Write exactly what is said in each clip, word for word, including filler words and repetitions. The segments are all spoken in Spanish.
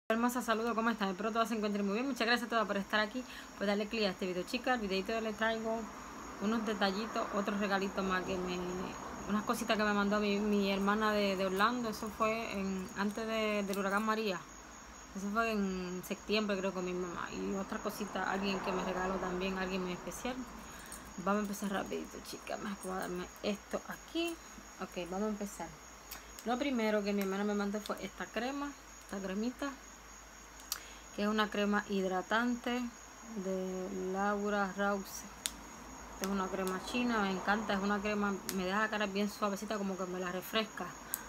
Hermosa, saludos, ¿cómo están? Espero todos se encuentren muy bien. Muchas gracias a todas por estar aquí, por darle clic a este video, chicas. El videito les traigo unos detallitos, otros regalitos más que me... unas cositas que me mandó mi, mi hermana de, de Orlando. Eso fue en, antes de, del huracán María. Eso fue en septiembre, creo, con mi mamá. Y otra cosita, alguien que me regaló también, alguien muy especial. Vamos a empezar rapidito, chicas. Me voy a darme esto aquí. Ok, vamos a empezar. Lo primero que mi hermana me mandó fue esta crema, esta cremita, que es una crema hidratante de Laura Rause. Es una crema china, me encanta, es una crema, me deja la cara bien suavecita, como que me la refresca.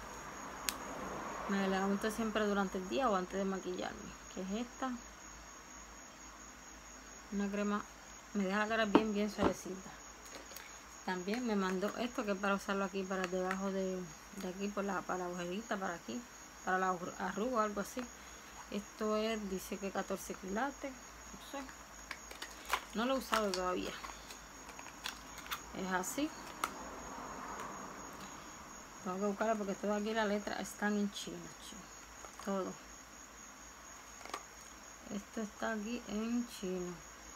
Me la unto siempre durante el día o antes de maquillarme. Que es esta, una crema, me deja la cara bien bien suavecita. También me mandó esto, que es para usarlo aquí, para debajo de, de aquí, por la, para la agujerita, para aquí, para la arruga o algo así. Esto es, dice que catorce quilates, no sé, no lo he usado todavía. Es así. Tengo que buscarla porque todo aquí la letra están en chino, chino. Todo. Esto está aquí en chino.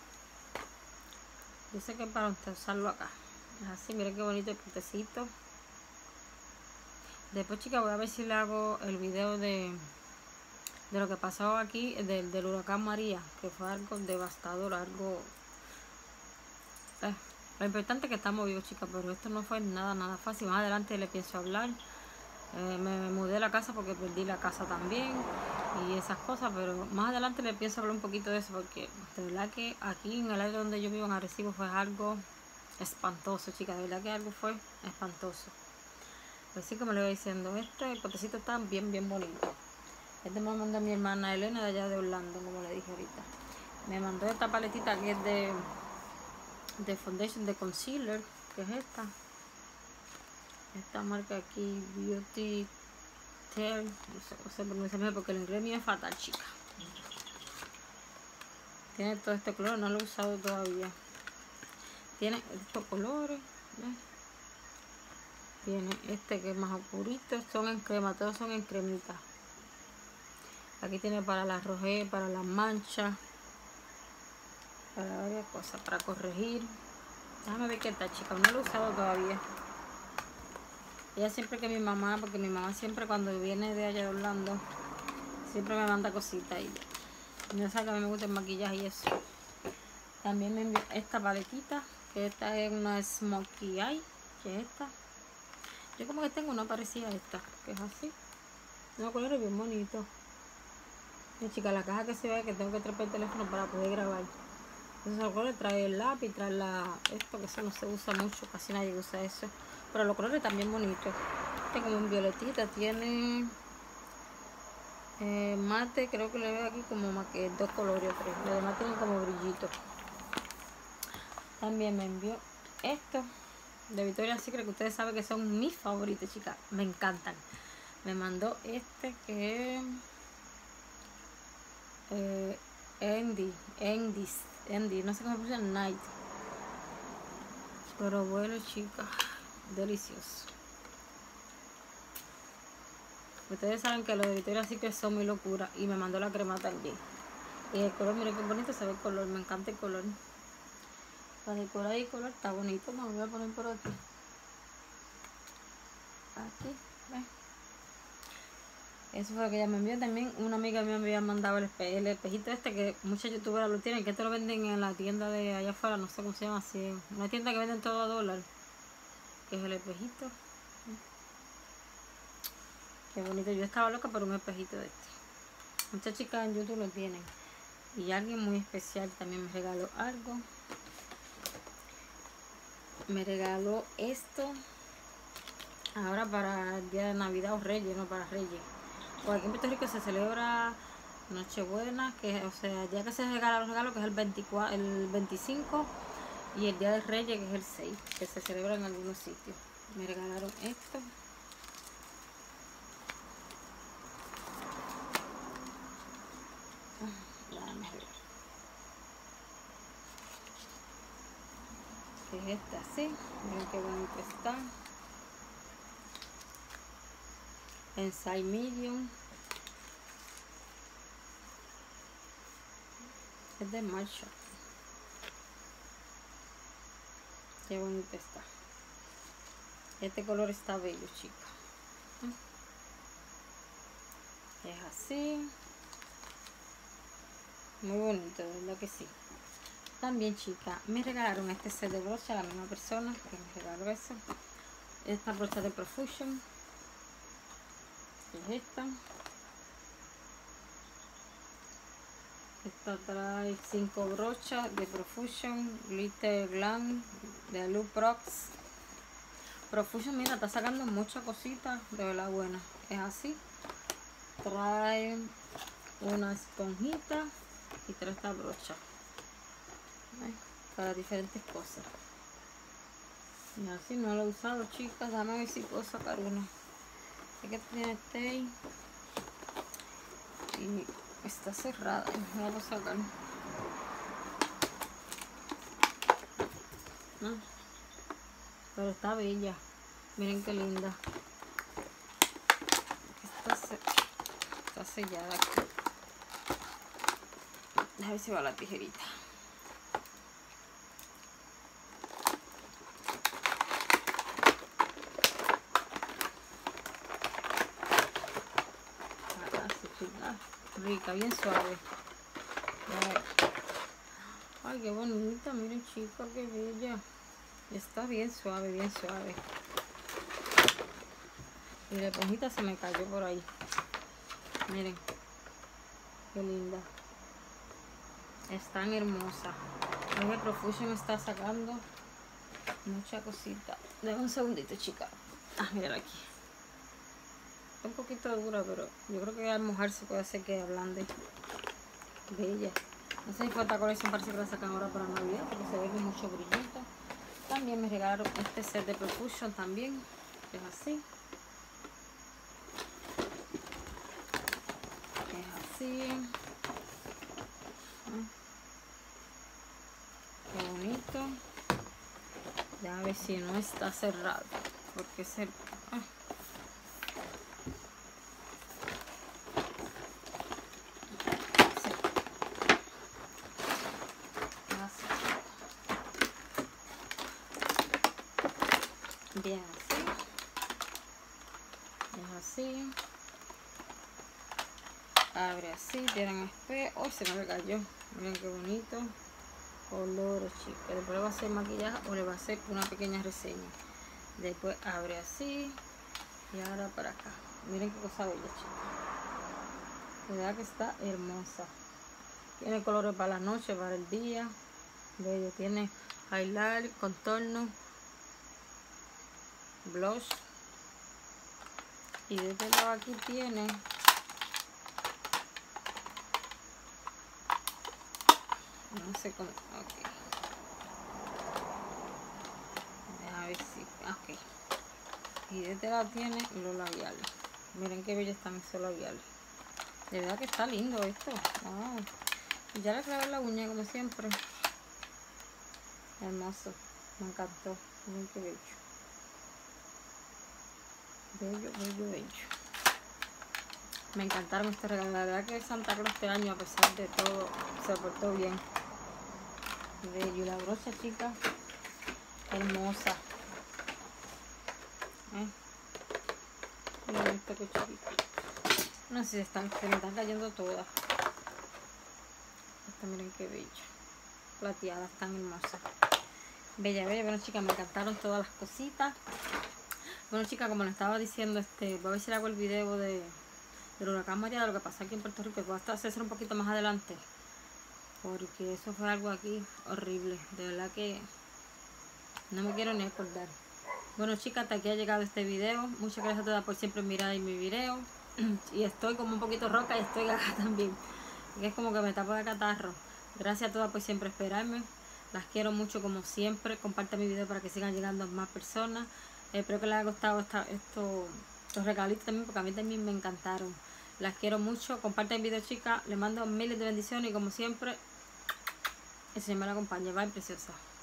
Dice que para usted usarlo acá. Es así, miren qué bonito el putecito. Después, chicas, voy a ver si le hago el video de, de lo que pasó aquí, del, del huracán María, que fue algo devastador, algo... Eh, lo importante es que estamos vivos, chicas, pero esto no fue nada, nada fácil. Más adelante le pienso hablar. Eh, me, me mudé a la casa porque perdí la casa también y esas cosas, pero más adelante le pienso hablar un poquito de eso, porque de verdad que aquí en el área donde yo vivo, en Arecibo, fue algo espantoso, chicas. De verdad que algo fue espantoso. Así como le voy diciendo, este potecito está bien, bien bonito. Este me lo mandó mi hermana Elena de allá de Orlando, como le dije ahorita. Me mandó esta paletita que es de, de foundation, de concealer, que es esta. Esta marca aquí, Beauty Tail, no sé cómo se pronuncia porque el inglés mío es fatal, chica. Tiene todo este color, no lo he usado todavía. Tiene estos colores, ¿ves? Tiene este que es más oscurito, son en crema, todos son en cremita. Aquí tiene para las rojeras, para las manchas, para varias cosas, para corregir. Déjame ver qué tal, chica, no lo he usado todavía. Ella siempre que mi mamá, porque mi mamá siempre cuando viene de allá de Orlando, siempre me manda cositas y no sabe que a mí me gusta el maquillaje y eso. También me envió esta paletita, que esta es una Smokey Eye, que es esta. Yo como que tengo una parecida a esta, que es así. Una color bien bonito. Y chica, la caja que se ve, que tengo que traer el teléfono para poder grabar. Entonces el color trae el lápiz, trae la, esto que eso no se usa mucho, casi nadie usa eso. Pero los colores también bonitos. Este como un violetita, tiene eh, mate, creo que le veo aquí como más que dos colores o tres. Los demás tienen como brillitos. También me envió esto de Victoria's Secret, que ustedes saben que son mis favoritos, chicas. Me encantan. Me mandó este que es eh, Andy, Andy, Andy, no sé cómo se llama, Night. Pero bueno, chicas, delicioso. Ustedes saben que los de Victoria's Secret son mi locura. Y me mandó la crema también. Y el color, miren qué bonito se ve el color. Me encanta el color. Para decorar el color está bonito. Me lo voy a poner por aquí. Aquí, ¿ves? Eso fue lo que ella me envió. También una amiga mía me había mandado el, espe el espejito este, que muchas youtuberas lo tienen, que esto lo venden en la tienda de allá afuera, no sé cómo se llama así. Una tienda que venden todo a dólar. Que es el espejito. Qué bonito. Yo estaba loca por un espejito de este. Muchas chicas en YouTube lo tienen. Y alguien muy especial también me regaló algo. Me regaló esto. Ahora para el día de Navidad o Reyes, no para Reyes. Porque aquí en Puerto Rico se celebra Nochebuena, que o sea, el día que se regala los regalos, que es el veinticuatro, el veinticinco, y el día de Reyes, que es el seis, que se celebra en algunos sitios. Me regalaron esto. Que es este así, miren qué bonito está. En size medium. Es de Marshall. Qué bonito está. Este color está bello, chicas. Es así. Muy bonito, de verdad que sí. También, chicas, me regalaron este set de brocha, la misma persona que me regaló eso. Esta brocha de Profusion. Es esta. Esta trae cinco brochas de Profusion, Glitter Glam, de Luprox. Profusion, mira, está sacando muchas cositas de verdad buena. Es así. Trae una esponjita y trae esta brocha. ¿Ves? Para diferentes cosas. Y así no lo he usado, chicas. Dame a ver si puedo sacar una. Es que tiene este ahí. Y está cerrada. No la puedo sacar. ¿No? Pero está bella. Miren qué linda. Está, se está sellada aquí. A ver si va la tijerita. Rica, bien suave. Ay, qué bonita, miren, chicas, qué bella. Está bien suave, bien suave. Y la esponjita se me cayó por ahí. Miren, qué linda. Es tan hermosa. El Profusion está sacando mucha cosita. Dame un segundito, chicas. Ah, miren aquí. Está un poquito dura, pero yo creo que al mojarse puede hacer que ablande. Bella. No sé si fue esta colección, parece que la sacan ahora para Navidad, porque se ve con mucho brillito. También me regalaron este set de Profusion también, que es así. Es así. Qué bonito. Ya a ver si no está cerrado, porque se... Ah. Bien, así. Es así. Abre así, tienen espejo. Hoy se me cayó. Miren qué bonito. Colores, chicas. Después le va a hacer maquillaje o le va a hacer una pequeña reseña. Después abre así. Y ahora para acá. Miren qué cosa bella, chicas. La verdad que está hermosa. Tiene colores para la noche, para el día. Bello. Tiene highlight, contorno, blush. Y de este lado aquí tiene no sé cómo, ok, a ver si, ok, y de este lado tiene los labiales. Miren qué bellos están esos labiales, de verdad que está lindo esto. Wow. Y ya le clavé la uña como siempre, hermoso, me encantó. Miren qué bello, bello, bello, bello. Me encantaron estos regalos. La verdad que Santa Claus este año, a pesar de todo, se portó bien. Bello. Y la brocha, chicas, hermosa. ¿Eh? Miren esto que chiquito. No sé si están, se me están cayendo todas. Esta, miren qué bello. Plateadas, tan hermosas. Bella, bella. Bueno, chicas, me encantaron todas las cositas. Bueno, chicas, como les estaba diciendo, este, voy a ver si hago el video de... del huracán María, de lo que pasó aquí en Puerto Rico. Voy a hacer un poquito más adelante, porque eso fue algo aquí horrible, de verdad que no me quiero ni acordar. Bueno, chicas, hasta aquí ha llegado este video. Muchas gracias a todas por siempre mirar mi video. Y estoy como un poquito roca y estoy acá también, que es como que me tapo de catarro. Gracias a todas por siempre esperarme. Las quiero mucho como siempre. Compartan mi video para que sigan llegando más personas. Espero que les haya gustado esta, esto, estos regalitos también, porque a mí también me encantaron. Las quiero mucho. Compartan el video, chicas. Les mando miles de bendiciones y como siempre, el Señor me la acompañe. Bye, preciosa.